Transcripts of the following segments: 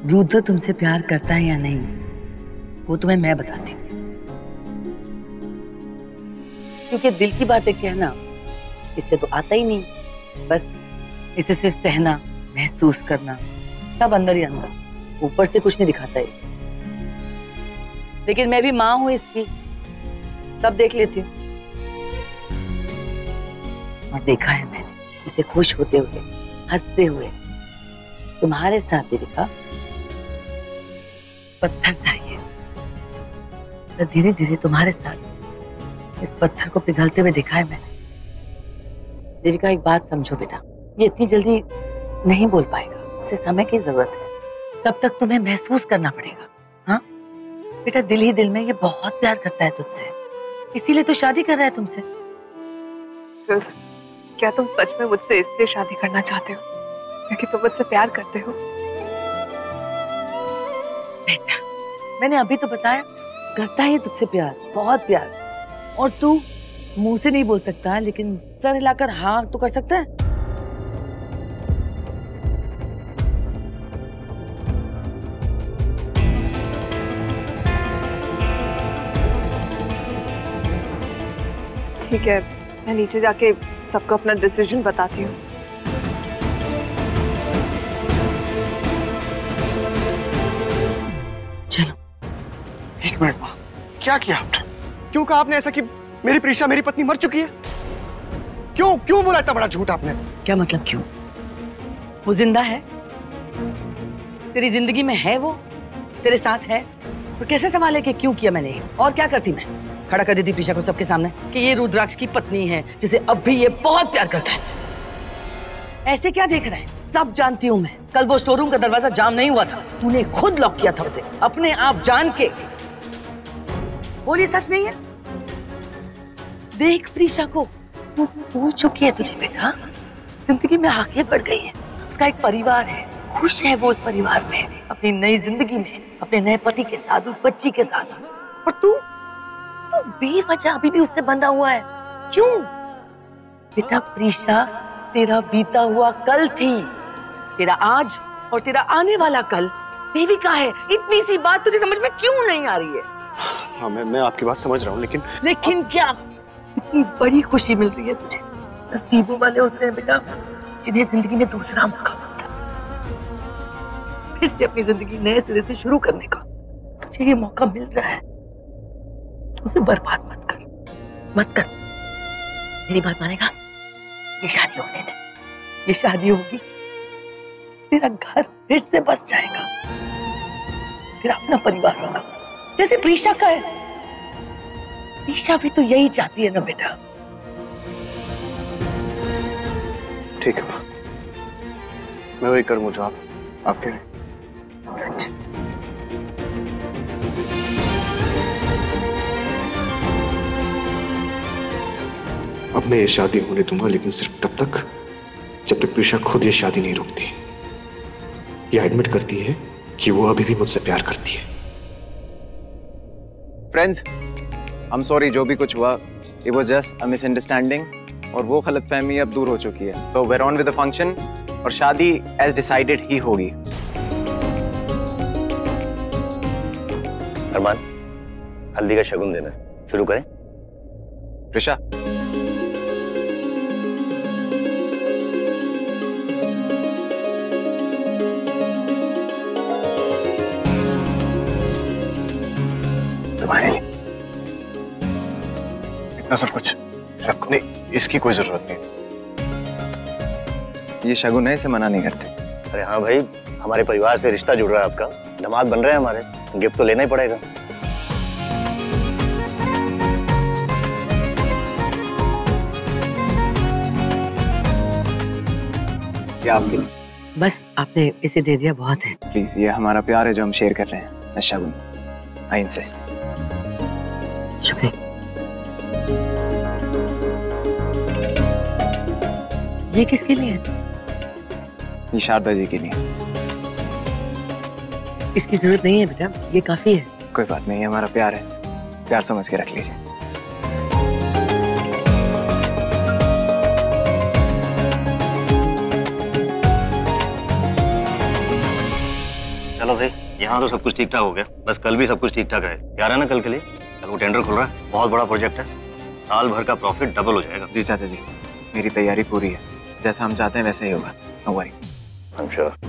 रुद्र तुमसे प्यार करता है या नहीं वो तुम्हें मैं बताती हूँ, क्योंकि दिल की बातें कहना इससे तो आता ही नहीं, बस इसे सिर्फ सहना, महसूस करना, सब अंदर ही अंदर, ऊपर से कुछ नहीं दिखाता है। लेकिन मैं भी माँ हूं इसकी, सब देख लेती हूँ और देखा है मैंने इसे खुश होते हुए, हंसते हुए। तुम्हारे साथ देविका पत्थर था ये, तो धीरे धीरे तुम्हारे साथ इस पत्थर को पिघलते हुए देखा है मैंने। देविका एक बात समझो बेटा, ये इतनी जल्दी नहीं बोल पाएगा, उसे समय की जरूरत है, तब तक तुम्हें महसूस करना पड़ेगा। हाँ बेटा, दिल ही दिल में ये बहुत प्यार करता है तुझसे, इसीलिए तो शादी कर रहा है तुमसे। क्या तुम सच में मुझसे इसलिए शादी करना चाहते हो क्योंकि तुम मुझसे प्यार करते हो? बेटा मैंने अभी तो बताया, करता है तुझसे प्यार, बहुत प्यार। और तू मुंह से नहीं बोल सकता लेकिन सर हिलाकर हाँ तो कर सकता है। ठीक है, मैं नीचे जाके सबको अपना डिसीजन बताती हूँ। चलो। एक मिनट माँ, क्या किया आपने? क्यों कहा आपने ऐसा कि मेरी प्रीशा मेरी पत्नी मर चुकी है? क्यों क्यों बोला इतना बड़ा झूठ आपने? क्या मतलब क्यों? वो जिंदा है, तेरी जिंदगी में है, वो तेरे साथ है, तो कैसे संभाले कि क्यों किया मैंने? और क्या करती मैं? खड़ा कर देती प्रीशा को सबके सामने कि ये रुद्राक्ष की पत्नी है जिसे अब भी ये बहुत प्यार करता है। ऐसे क्या देख रहा है? सब जानती हूँ मैं। कल वो स्टोर रूम का दरवाजा जाम नहीं हुआ था, तूने खुद लॉक किया था उसे, अपने आप जान के। बोलिए सच नहीं है? देख प्रीशा को, वो भूल चुकी है तुझे बेटा, जिंदगी में आगे बढ़ गई है, उसका एक परिवार है, खुश है वो उस परिवार में, अपनी नई जिंदगी में, अपने नए पति के साथ, उस बच्ची के साथ। और तू बेवजह अभी भी उससे बंधा हुआ है, क्यों? बेटा प्रीशा तेरा बीता हुआ कल थी, तेरा आज और तेरा आने वाला कल देविका है। इतनी सी बात तुझे समझ में क्यों नहीं आ रही है? हाँ मैं आपकी बात समझ रहा हूँ, लेकिन क्या? इतनी बड़ी खुशी मिल रही है तुझे। नसीबों वाले होते हैं बेटा जिन्हें जिंदगी में दूसरा मौका मिलता है, फिर से अपनी जिंदगी नए सिरे से शुरू करने का। तुझे ये मौका मिल रहा है, उसे बर्बाद मत कर, मत कर। मेरी बात मानेगा? ये शादी होने दे, ये शादी होगी, तेरा घर फिर से बस जाएगा, तेरा अपना परिवार होगा, जैसे प्रीशा का है। प्रीशा भी तो यही चाहती है ना बेटा। ठीक है माँ, मैं वही करूंगा जो आप कह रहे हैं। सच? अब मैं ये शादी होने दूंगा, लेकिन सिर्फ तब तक जब तक प्रीशा खुद ये शादी नहीं रोकती, ये एडमिट करती है कि वो अभी भी मुझसे प्यार करती है। फ्रेंड्स, आई एम सॉरी, जो भी कुछ हुआ it was just a misunderstanding, और वो गलतफहमी अब दूर हो चुकी है। तो we're on with the function, और शादी एज डिसाइडेड ही होगी। अरमान, हल्दी का शगुन देना है, शुरू करें? प्रीशा, इतना सब कुछ रखने इसकी कोई जरूरत नहीं। ये शगुन है, इसे मना नहीं करते। अरे हाँ भाई, हमारे परिवार से रिश्ता जुड़ रहा है, आपका दामाद बन रहे हैं हमारे, गिफ्ट तो लेना ही पड़ेगा। क्या आपके लिए? बस आपने इसे दे दिया, बहुत है। प्लीज, ये हमारा प्यार है जो हम शेयर कर रहे हैं। Shagun, I insist. शुक्रिया। ये किसके लिए है? ये शारदा जी के लिए। इसकी जरूरत नहीं है बेटा, ये काफी है। कोई बात नहीं, हमारा प्यार है, प्यार समझ के रख लीजिए। चलो भाई, यहाँ तो सब कुछ ठीक ठाक हो गया, बस कल भी सब कुछ ठीक ठाक रहे। तैयार है ना कल के लिए? कल वो टेंडर खुल रहा है, बहुत बड़ा प्रोजेक्ट है, साल भर का प्रॉफिट डबल हो जाएगा। जी चाचा जी, मेरी तैयारी पूरी है, जैसा हम चाहते हैं वैसा ही होगा। No worry. I am sure.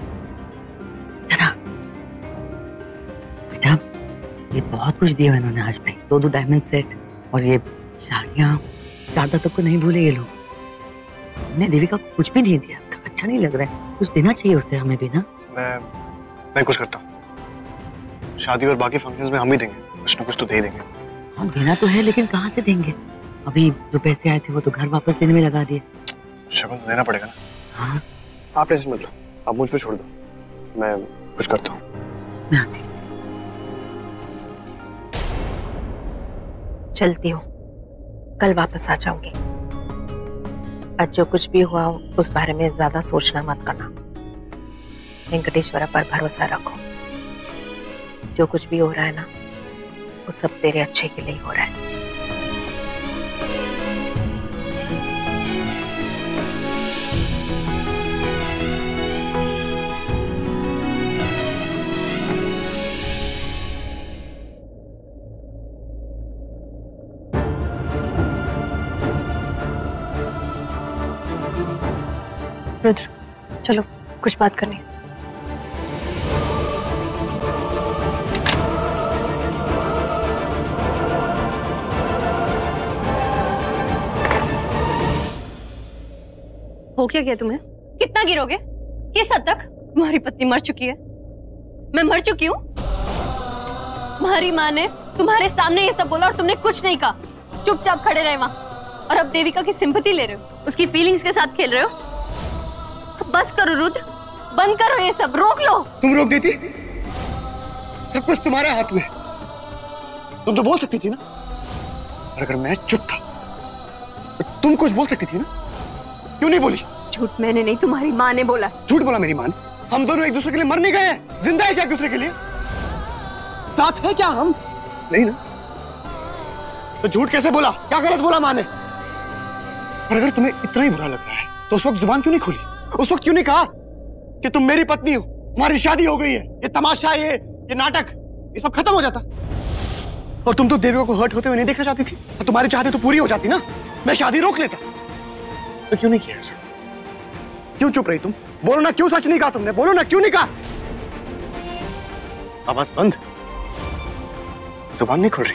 बेटा ये बहुत कुछ दिया इन्होंने आज पे, 2 डायमंड सेट और ये साड़ियाँ। शारदा तक को नहीं भूले ये लोग। हमने देविका को कुछ भी नहीं दिया अब तक, अच्छा नहीं लग रहा है। कुछ देना चाहिए उसे हमें भी ना। मैं कुछ करता हूँ, शादी और बाकी फंक्शंस में हम ही देंगे, कुछ ना कुछ तो दे देंगे। हम देना तो है लेकिन कहाँ से देंगे? अभी जो पैसे आए थे वो तो घर वापस लेने में लगा दिए। शगुन तो देना पड़ेगा ना। हाँ आप टेंशन मत लो, आप मुझ पे छोड़ दो, मैं कुछ करता हूँ। मैं आती हूँ। चलती हूँ, कल वापस आ जाऊंगी। आज जो कुछ भी हुआ उस बारे में ज्यादा सोचना मत करना। वेंकटेश्वरा पर भरोसा रखो। जो कुछ भी हो रहा है ना, वो सब तेरे अच्छे के लिए हो रहा है। रुद्र, चलो कुछ बात करनी है। हो क्या गया तुम्हें? कितना गिरोगे? किस हद तक? तुम्हारी पत्नी मर चुकी है, मैं मर चुकी हूँ। तुम्हारी माँ ने तुम्हारे सामने ये सब बोला और तुमने कुछ नहीं कहा, चुपचाप खड़े रहे वहां। और अब देविका की सिंपैथी ले रहे हो, उसकी फीलिंग्स के साथ खेल रहे हो। बस करो रुद्र, बंद करो ये सब, रोक लो। तुम रोक देती? सब कुछ तुम्हारे हाथ में। तुम तो बोल सकती थी ना, और अगर मैं चुप था तो तुम कुछ बोल सकती थी ना, क्यों नहीं बोली? झूठ मैंने नहीं, तुम्हारी माँ ने बोला। झूठ बोला मेरी माँ ने? हम दोनों एक दूसरे के लिए मर नहीं गए हैं, जिंदा है क्या एक दूसरे के लिए? साथ है क्या हम? नहीं ना, तो झूठ कैसे बोला? क्या गलत बोला माँ ने? और अगर तुम्हें इतना ही बुरा लग रहा है तो उस वक्त जुबान क्यों नहीं खोली? उस वक्त क्यों नहीं कहा कि तुम मेरी पत्नी हो, हमारी शादी हो गई है, ये तमाशा, ये नाटक, ये सब खत्म हो जाता। और तुम तो देविका को हर्ट होते हुए नहीं देखना चाहती थी, और तुम्हारी चाहते तो पूरी हो जाती ना, मैं शादी रोक लेता। तो क्यों नहीं किया ऐसा? क्यों चुप रही तुम? बोलो ना, क्यों सच नहीं कहा तुमने? बोलो ना, क्यों नहीं कहा? आवाज बंद, जुबान नहीं खुल रही।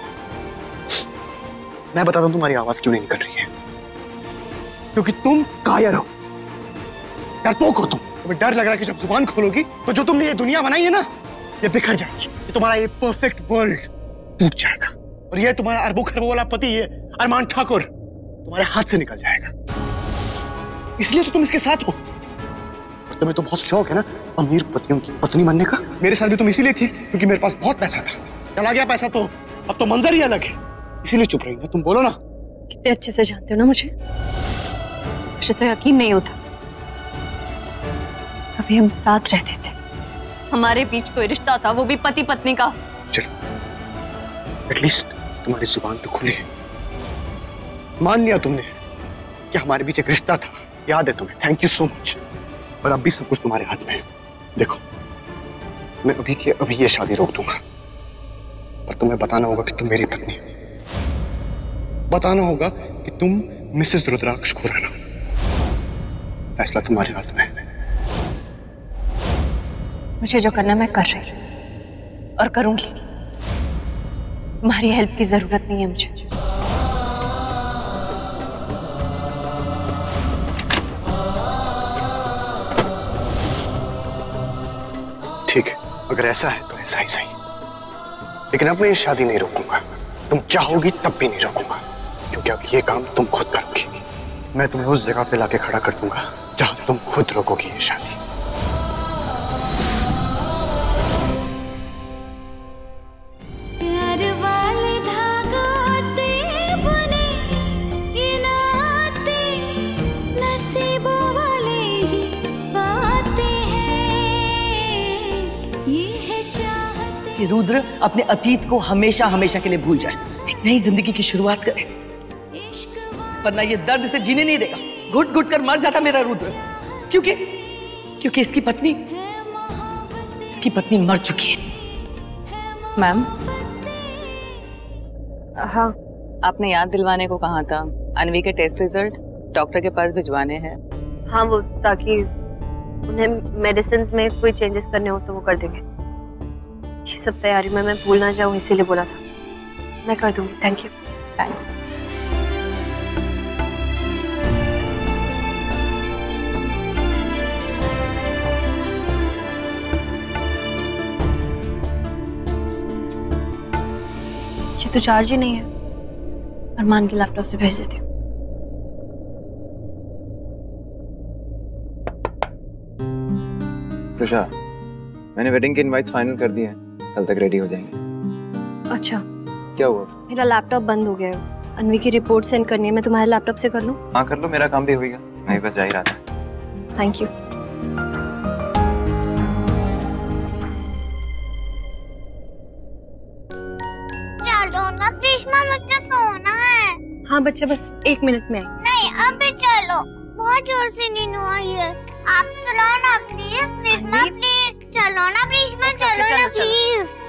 मैं बताता हूं तुम्हारी आवाज क्यों नहीं निकल रही है। क्योंकि तुम कायर हो, डरपोक हो तुम। तुम्हें डर लग रहा है कि जब जुबान खोलोगी तो जो तुमने ये दुनिया बनाई है ना, ये बिखर जाएगी। ये तुम्हारा ये परफेक्ट वर्ल्ड टूट जाएगा, और ये तुम्हारा अरबों खरबों वाला पति, ये अरमान ठाकुर, तुम्हारे हाथ से निकल जाएगा। इसलिए तो तुम इसके साथ हो। और तुम्हें तो बहुत शौक है ना अमीर पतियों की पत्नी बनने का। मेरे साथ भी तुम इसीलिए थी क्योंकि मेरे पास बहुत पैसा था। चला गया पैसा तो अब तो मंजर ही अलग है, इसीलिए चुप रही ना। तुम बोलो ना। कितने अच्छे से जानते हो ना मुझे तो यकीन नहीं होता। कभी हम साथ रहते थे, हमारे बीच कोई रिश्ता था, वो भी पति पत्नी का। चलो एटलीस्ट तुम्हारी जुबान तो खुली। मान लिया तुमने कि हमारे बीच एक रिश्ता था, याद है तुम्हें, थैंक यू सो मच। पर अब भी सब कुछ तुम्हारे हाथ में है। देखो, मैं अभी के अभी ये शादी रोक दूंगा, पर तुम्हें बताना होगा कि तुम मेरी पत्नी हो। बताना होगा कि तुम मिसेस रुद्राक्ष खुराना। फैसला तुम्हारे हाथ में है। मुझे जो करना मैं कर रही हूँ और करूंगी। तुम्हारी हेल्प की जरूरत नहीं है मुझे। ठीक है, अगर ऐसा है तो ऐसा ही सही, लेकिन अब मैं ये शादी नहीं रोकूंगा। तुम चाहोगी तब भी नहीं रोकूंगा, क्योंकि अब ये काम तुम खुद करोगी। मैं तुम्हें उस जगह पे लाके खड़ा कर दूंगा जहां तुम खुद रोकोगी ये शादी। कि रुद्र अपने अतीत को हमेशा हमेशा के लिए भूल जाए, एक नई जिंदगी की शुरुआत करे, वरना ये दर्द से जीने नहीं देगा। घुट घुट कर मर जाता मेरा रुद्र, क्योंकि इसकी पत्नी इसकी पत्नी मर चुकी है। मैम, हाँ, आपने याद दिलवाने को कहा था, अनवी के टेस्ट रिजल्ट डॉक्टर के पास भिजवाने हैं। हाँ, वो ताकि उन्हें मेडिसिन में कोई चेंजेस करने हो तो वो कर देंगे। ये सब तैयारी में मैं भूल ना जाऊँ इसीलिए बोला था। मैं कर दूंगी। Thank you. थैंक्स। ये तो चार्ज ही नहीं है। अरमान के लैपटॉप से भेज देती हूँ। ऋषा, मैंने वेडिंग के इनवाइट्स फाइनल कर दिए हैं, कल तक रेडी हो जाएंगे। अच्छा, क्या हुआ? मेरा लैपटॉप बंद हो गया है। अनवी की रिपोर्ट सेंड करनी है। मैं तुम्हारे लैपटॉप से कर लूँ? हाँ कर लो, मेरा काम भी हो गया। मैं भी बस जा ही रहा था। Thank you. चलो ना प्रिश्मा, मुझे सोना है। हाँ बच्चे, बस 1 मिनट में आई। नहीं अभी चलो, बहुत जोर से नींद आ रही है। आप चलो ना प्लीज। प्रिश्मा प्लीज चलो ना, प्रिश्मा चलो ना प्लीज।